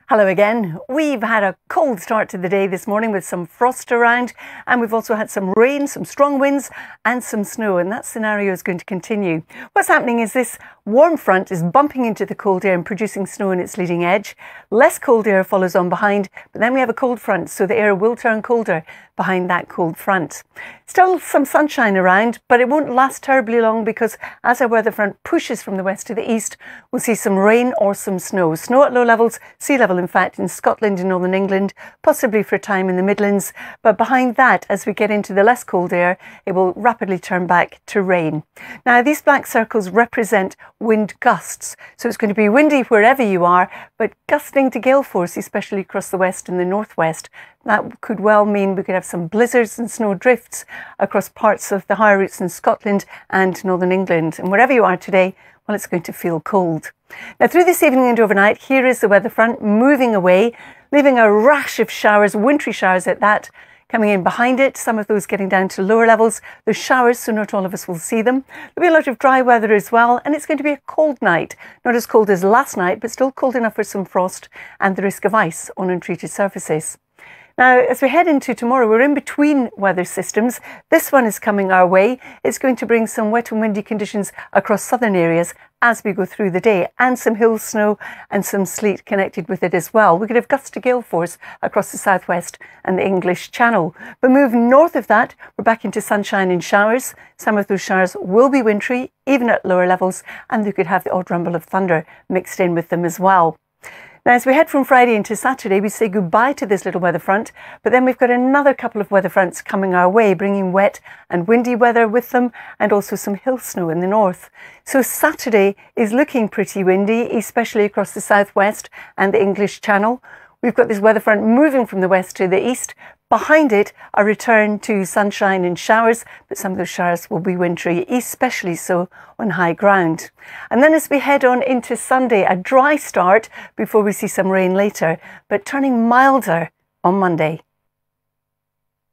Hello again. We've had a cold start to the day this morning with some frost around, and we've also had some rain, some strong winds and some snow, and that scenario is going to continue. What's happening is this warm front is bumping into the cold air and producing snow on its leading edge. Less cold air follows on behind, but then we have a cold front, so the air will turn colder behind that cold front. Still some sunshine around, but it won't last terribly long because as our weather front pushes from the west to the east, we'll see some rain or some snow. Snow at low levels, sea level in fact, in Scotland and northern England, possibly for a time in the Midlands. But behind that, as we get into the less cold air, it will rapidly turn back to rain. Now, these black circles represent wind gusts. So it's going to be windy wherever you are, but gusting to gale force, especially across the west and the northwest. That could well mean we could have some blizzards and snow drifts across parts of the higher routes in Scotland and northern England. And wherever you are today, well, it's going to feel cold. Now, through this evening and overnight, here is the weather front moving away, leaving a rash of showers, wintry showers at that, coming in behind it, some of those getting down to lower levels. There's showers, so not all of us will see them. There'll be a lot of dry weather as well, and it's going to be a cold night. Not as cold as last night, but still cold enough for some frost and the risk of ice on untreated surfaces. Now, as we head into tomorrow, we're in between weather systems. This one is coming our way. It's going to bring some wet and windy conditions across southern areas as we go through the day, and some hill snow and some sleet connected with it as well. We could have gusts to gale force across the southwest and the English Channel. But move north of that, we're back into sunshine and showers. Some of those showers will be wintry, even at lower levels, and you could have the odd rumble of thunder mixed in with them as well. Now, as we head from Friday into Saturday, we say goodbye to this little weather front, but then we've got another couple of weather fronts coming our way, bringing wet and windy weather with them, and also some hill snow in the north. So Saturday is looking pretty windy, especially across the southwest and the English Channel. We've got this weather front moving from the west to the east. Behind it, a return to sunshine and showers, but some of those showers will be wintry, especially so on high ground. And then as we head on into Sunday, a dry start before we see some rain later, but turning milder on Monday.